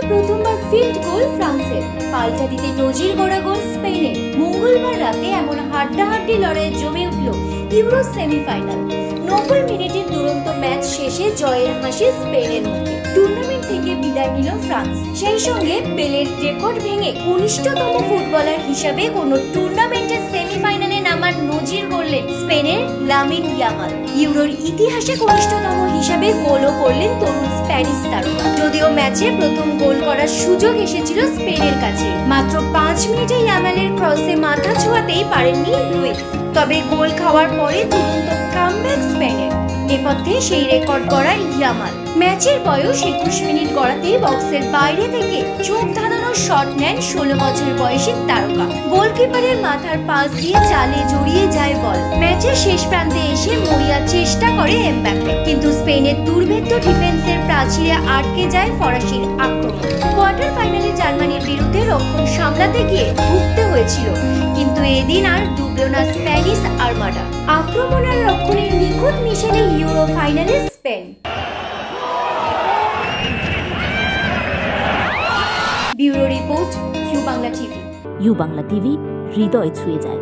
প্রথমবার field goal ফ্রান্সের, পাল্টা দিতে নজির গড়া গোল স্পেনের। মঙ্গলবার রাতে এমন হাড্ডাহাড্ডি লড়াই জমে উঠল ইউরো সেমিফাইনাল। 90 মিনিটের দুরন্ত ম্যাচ শেষে জয়ের হাসি স্পেনের মুখে। টুর্নামেন্ট থেকে বিদায় নিল ফ্রান্স, সেই সঙ্গে পেলের রেকর্ড ভেঙে কনিষ্ঠতম ফুটবলার হিসাবে কোনো টুর্নামেন্টের সেমিফাইনালে নামার নজির গড়লেন স্পেনের লামিন ইয়ামাল। ইউরোর ইতিহাসে কনিষ্ঠতম হিসাবে গোলও করলেন তরুণ স্প্যানিশ তারকা। যদিও ম্যাচে প্রথম গোল করার সুযোগ এসেছিল স্পেনের কাছে, মাত্র 5 মিনিটে ইয়ামালের ক্রসে মাথা ছোঁয়াতেই পারেননি লুইস। তবে গোল খাওয়ার পরে তুরন্ত কামব্যাক স্পেনের, নেপথ্যে সেই রেকর্ড গড়ার ইয়ামাল। ম্যাচের বয়স 21 মিনিট গড়াতেই বক্সের বাইরে থেকে চোখ ধাঁধানো শট নেন 16 বছর বয়সী তারকা। গোলকিপারের মাথার পাশ দিয়ে জালে জড়িয়ে যায় বল। ম্যাচের শেষ প্রান্তে এসে মরিয়ার চেষ্টা করে এমবাপ্পে, কিন্তু স্পেনের দুর্ভেদ্য ডিফেন্সের প্রাচীরে আটকে যায় ফরাসির আক্রমণ। কোয়ার্টার ফাইনালে জার্মানির বিরুদ্ধে রক্ষণ সামলাতে গিয়ে ভুগতে হয়েছিল, কিন্তু এদিন আর ডুবল না স্প্যানিশ আর্মাডা। আক্রমণ আর রক্ষণের নিখুঁত মিশেলে ইউরো ফাইনালে Spain. Bureau report, U Bangla TV. U Bangla TV, হৃদয় ছুঁয়ে যায়।